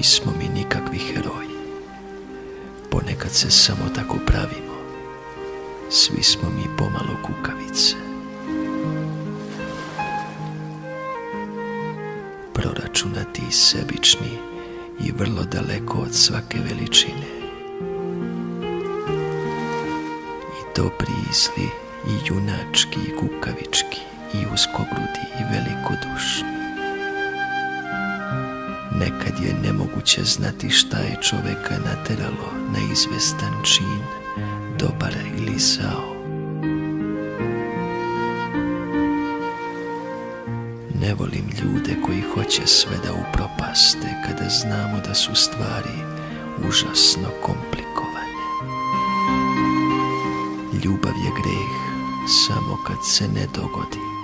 Nismo mi nikakvi heroji. Ponekad se samo tako pravimo. Svi smo mi pomalo kukavice. Proračunati i sebični i vrlo daleko od svake veličine. I dobri i zli, i junački i kukavički, i uskogrudi i velikodušni. Nekad je nemoguće znati šta je čoveka nateralo na izvestan čin, dobar ili zao. Ne volim ljude koji hoće sve da upropaste kada znamo da su stvari užasno komplikovane. Ljubav je greh samo kad se ne dogodi.